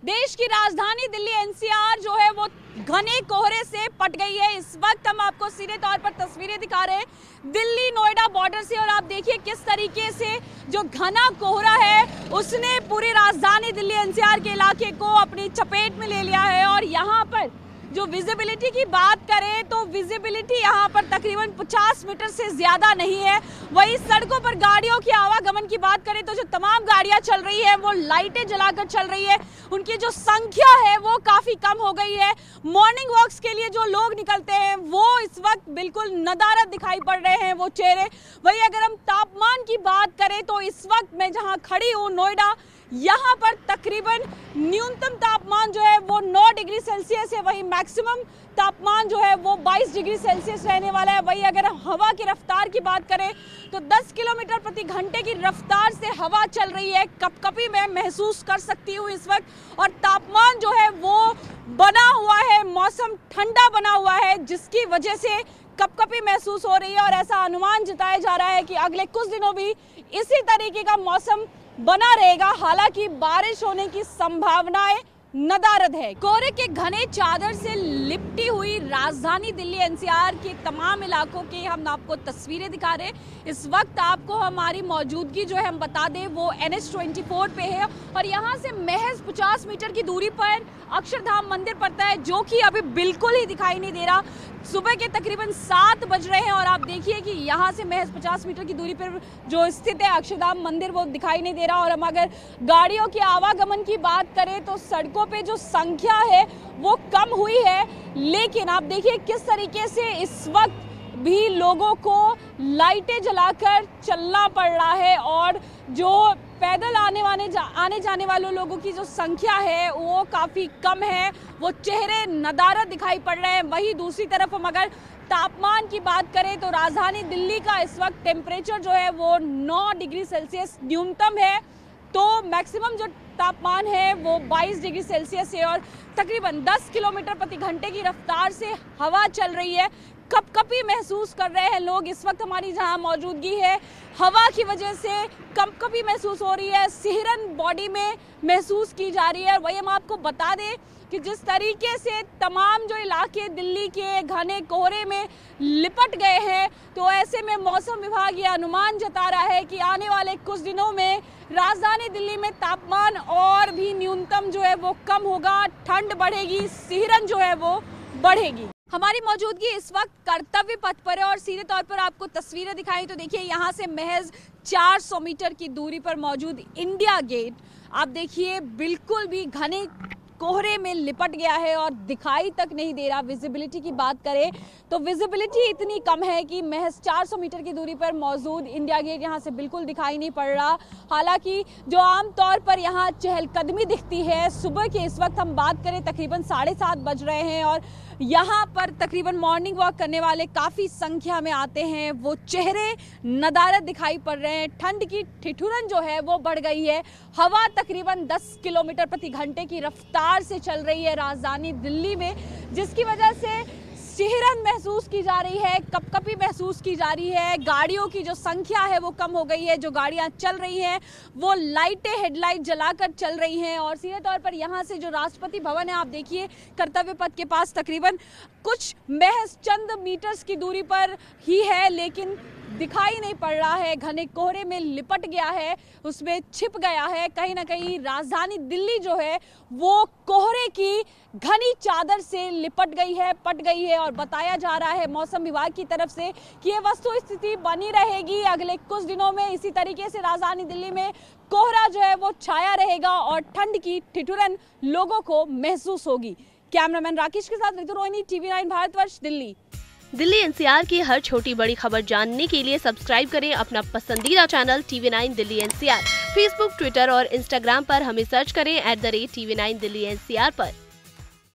देश की राजधानी दिल्ली एनसीआर जो है वो घने कोहरे से पट गई है। इस वक्त हम आपको सीधे तौर पर तस्वीरें दिखा रहे हैं दिल्ली नोएडा बॉर्डर से, और आप देखिए किस तरीके से जो घना कोहरा है उसने पूरी राजधानी दिल्ली एनसीआर के इलाके को अपनी चपेट में ले लिया है। और यहाँ पर जो विजिबिलिटी की बात करें तो विजिबिलिटी यहाँ पर तकरीबन 50 मीटर से ज़्यादा नहीं है। वहीं सड़कों पर गाड़ियों की आवागमन की बात करें तो जो तमाम गाड़ियाँ चल रही है वो लाइटें जलाकर चल रही है, उनकी जो संख्या है वो काफ़ी कम हो गई है। मॉर्निंग वॉक्स के लिए जो लोग निकलते हैं वो इस वक्त बिल्कुल नदारद दिखाई पड़ रहे हैं वो चेहरे। वहीं अगर हम तापमान की बात करें तो इस वक्त मैं जहाँ खड़ी हूँ नोएडा, यहाँ पर तकरीबन न्यूनतम तापमान जो है वो 9 डिग्री सेल्सियस है, वहीं मैक्सिमम तापमान जो है वो 22 डिग्री सेल्सियस रहने वाला है। वहीं अगर हवा की रफ्तार की बात करें तो 10 किलोमीटर प्रति घंटे की रफ्तार से हवा चल रही है। कपकपी मैं महसूस कर सकती हूँ इस वक्त, और तापमान जो है वो बना हुआ है, मौसम ठंडा बना हुआ है जिसकी वजह से कपकपी महसूस हो रही है। और ऐसा अनुमान जताया जा रहा है कि अगले कुछ दिनों भी इसी तरीके का मौसम बना रहेगा। हालांकि बारिश होने की संभावनाएं नदारद है। कोहरे के घने चादर से लिपटी हुई राजधानी दिल्ली एनसीआर के तमाम इलाकों की हम आपको तस्वीरें दिखा रहे हैं। इस वक्त आपको हमारी मौजूदगी जो है हम बता दें वो NH24 पे है, और यहाँ से महज 50 मीटर की दूरी पर अक्षरधाम मंदिर पड़ता है जो कि अभी बिल्कुल ही दिखाई नहीं दे रहा। सुबह के तकरीबन 7 बज रहे हैं और आप देखिए कि यहाँ से महज 50 मीटर की दूरी पर जो स्थित है अक्षरधाम मंदिर वो दिखाई नहीं दे रहा। और हम अगर गाड़ियों के आवागमन की बात करें तो सड़कों पे जो संख्या है वो कम हुई है, लेकिन आप देखिए किस तरीके से इस वक्त भी लोगों को लाइटें जलाकर चलना पड़ रहा है। और जो पैदल आने जाने वाले लोगों की जो संख्या है वो काफ़ी कम है, वो चेहरे नदारद दिखाई पड़ रहे हैं। वहीं दूसरी तरफ हम अगर तापमान की बात करें तो राजधानी दिल्ली का इस वक्त टेम्परेचर जो है वो 9 डिग्री सेल्सियस न्यूनतम है, तो मैक्सिमम जो तापमान है वो 22 डिग्री सेल्सियस है, और तकरीबन 10 किलोमीटर प्रति घंटे की रफ्तार से हवा चल रही है। कपकपी महसूस कर रहे हैं लोग। इस वक्त हमारी जहां मौजूदगी है हवा की वजह से कपकपी महसूस हो रही है, सिहरन बॉडी में महसूस की जा रही है। वही हम आपको बता दें कि जिस तरीके से तमाम जो इलाके दिल्ली के घने कोहरे में लिपट गए हैं, तो ऐसे में मौसम विभाग ये अनुमान जता रहा है कि आने वाले कुछ दिनों में राजधानी दिल्ली में तापमान और भी न्यूनतम जो है वो कम होगा, ठंड बढ़ेगी, सिहरन जो है वो बढ़ेगी। हमारी मौजूदगी इस वक्त कर्तव्य पथ पर है और सीधे तौर पर आपको तस्वीरें दिखाई तो देखिए यहाँ से महज 400 मीटर की दूरी पर मौजूद इंडिया गेट आप देखिए बिल्कुल भी घने कोहरे में लिपट गया है और दिखाई तक नहीं दे रहा। विजिबिलिटी की बात करें तो विजिबिलिटी इतनी कम है कि महज 400 मीटर की दूरी पर मौजूद इंडिया गेट यहाँ से बिल्कुल दिखाई नहीं पड़ रहा। हालांकि जो आमतौर पर यहाँ चहलकदमी दिखती है, सुबह के इस वक्त हम बात करें तकरीबन 7:30 बज रहे हैं और यहाँ पर तकरीबन मॉर्निंग वॉक करने वाले काफ़ी संख्या में आते हैं, वो चेहरे नदारद दिखाई पड़ रहे हैं। ठंड की ठिठुरन जो है वो बढ़ गई है। हवा तकरीबन 10 किलोमीटर प्रति घंटे की रफ्तार से चल रही है राजधानी दिल्ली में, जिसकी वजह से सिहरन महसूस की जा रही है, कपकपी महसूस की जा रही है। गाड़ियों की जो संख्या है वो कम हो गई है, जो गाड़ियां चल रही हैं वो लाइटें हेडलाइट जलाकर चल रही हैं। और सीधे तौर पर यहां से जो राष्ट्रपति भवन है आप देखिए कर्तव्य पथ के पास तकरीबन कुछ महज चंद मीटर्स की दूरी पर ही है, लेकिन दिखाई नहीं पड़ रहा है, घने कोहरे में लिपट गया है, उसमें छिप गया है। कहीं ना कहीं राजधानी दिल्ली जो है वो कोहरे की घनी चादर से लिपट गई है, पट गई है। और बताया जा रहा है मौसम विभाग की तरफ से कि ये वस्तु स्थिति बनी रहेगी अगले कुछ दिनों में। इसी तरीके से राजधानी दिल्ली में कोहरा जो है वो छाया रहेगा और ठंड की ठिठुरन लोगों को महसूस होगी। कैमरामैन राकेश के साथ ऋतु रोहिणी, TV9 भारतवर्ष, दिल्ली। दिल्ली एनसीआर की हर छोटी बड़ी खबर जानने के लिए सब्सक्राइब करें अपना पसंदीदा channel TV9 Delhi NCR. Facebook, Twitter और इंस्टाग्राम पर हमें सर्च करें @TV9 दिल्ली एनसीआर पर।